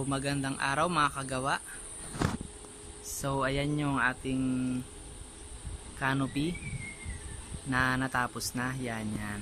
magandang araw mga kagawa. So ayan yung ating canopy na natapos na. Yan. Yan.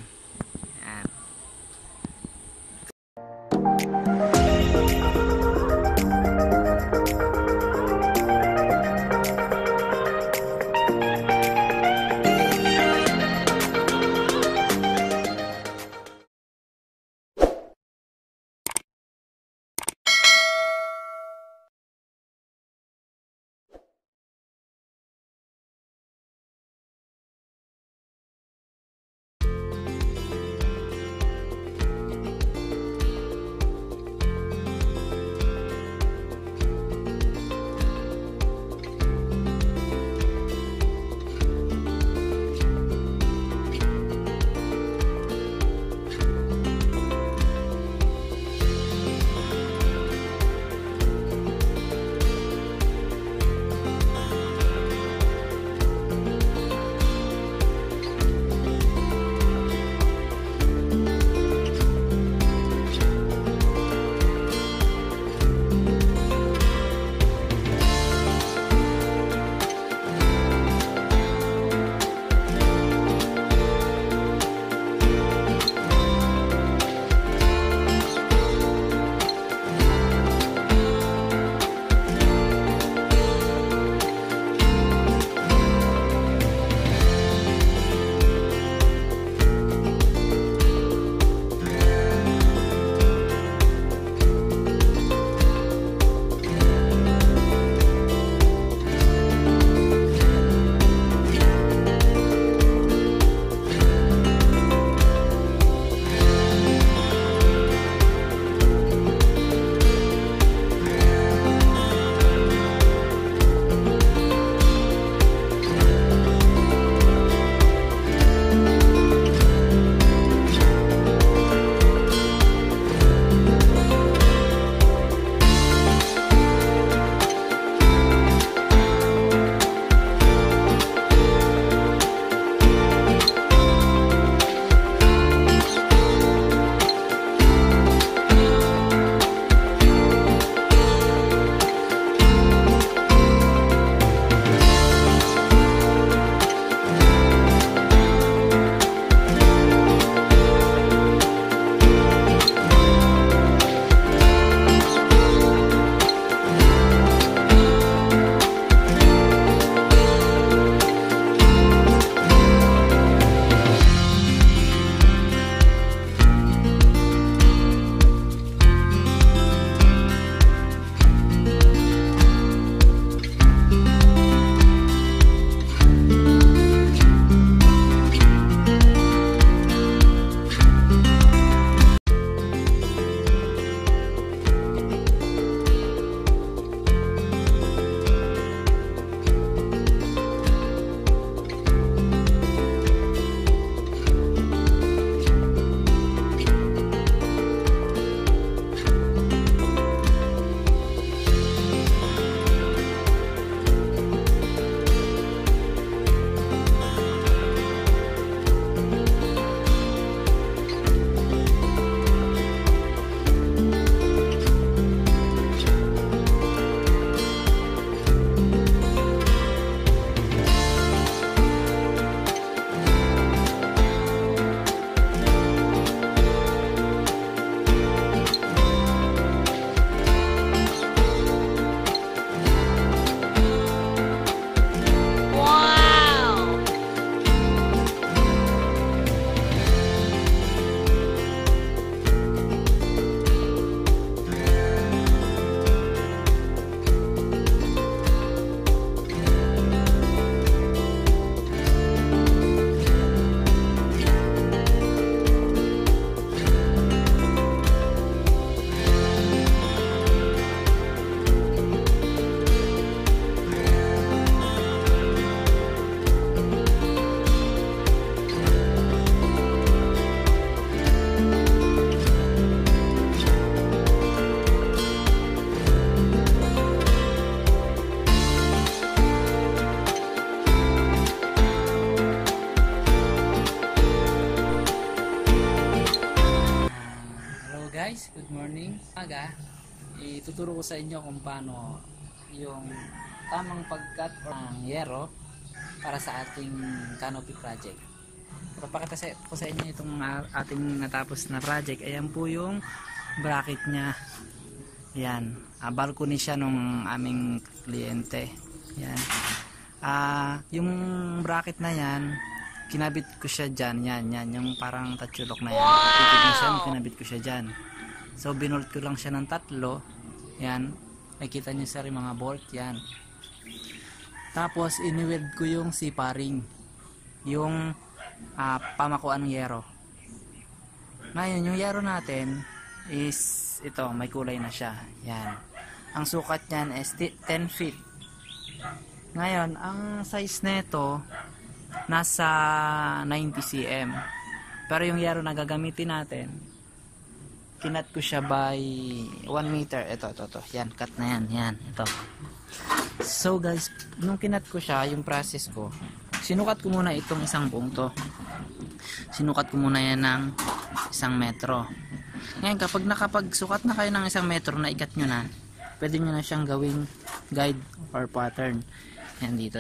ituturo ko sa inyo kung paano yung tamang pagkat ng yero para sa ating canopy project. Papakita ko sa inyo itong ating natapos na project. Ayan po yung bracket nya. Yan, balcony siya nung aming kliyente. Yan. Yung bracket na yan, kinabit ko siya dyan. Yan, yung parang tatsulok na yan. Itig na siya, kinabit ko siya dyan. So binolt ko lang siya ng 3. Yan. Nakita nyo sa rin mga bolt. Yan. Tapos iniweld ko yung C-Parling, yung pamakuan ng yero. Ngayon yung yero natin is ito, may kulay na siya. Yan. Ang sukat niyan is 10 feet. Ngayon ang size nito nasa 90 cm. Pero yung yero na gagamitin natin, kinat ko siya by 1 meter. Ito. Yan, cut na yan. Ito. So guys, nung kinat ko siya, yung process ko, sinukat ko muna itong isang buong to. Sinukat ko muna yan ng 1 metro. Ngayon, kapag nakapagsukat na kayo ng 1 metro na ikat nyo na, pwede nyo na siyang gawing guide or pattern. Yan, dito.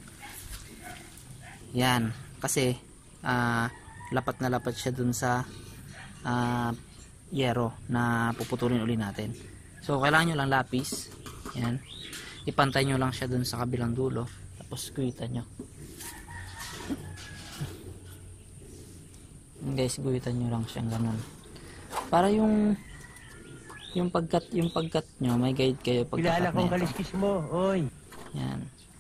Yan. Kasi, lapat na lapat siya dun sa yero na puputulin uli natin. So, kailangan nyo lang lapis. Yan. Ipantay nyo lang siya dun sa kabilang dulo. Tapos, guhitan nyo. Guys, guhitan nyo lang siyang ganun. Para yung pagkat nyo, may guide kayo pagkakat na ito. Kilala kong kaliskis mo, oy. Yan.